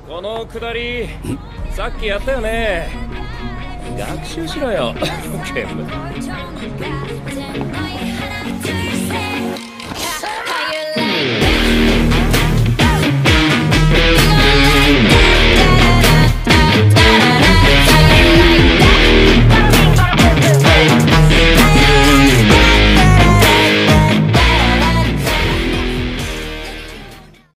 このくだりさっきやったよね。学習しろよ。煙。